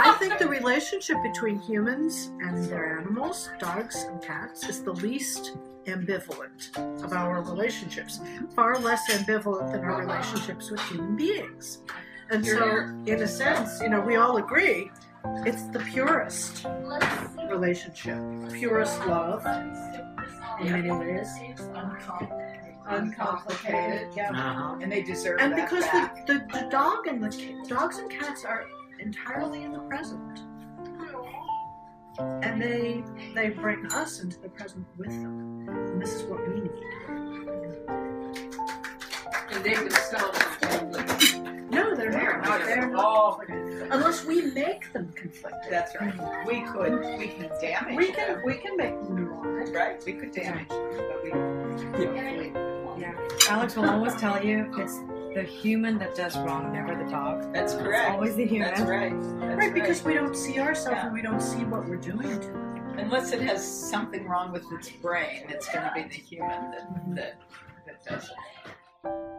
I think the relationship between humans and their animals, dogs and cats, is the least ambivalent of our relationships. Far less ambivalent than our relationships with human beings. And so, in a sense, you know, we all agree it's the purest relationship, purest love in many ways. Uncomplicated, yeah. And they deserve and that. And because back. the dog and the dogs and cats are entirely in the present, and they bring us into the present with them, and this is what we need. And they themselves are conflicted. No, they're not. They're all unless we make them conflicted. That's right. We can damage. We can make them neurotic. Right. We could damage, but we hopefully. Yeah. Alex will always tell you it's the human that does wrong, never the dog. That's correct. It's always the human. That's right. Right, because we don't see ourselves and we don't see what we're doing to it. Unless it has something wrong with its brain, it's going to be the human that does it.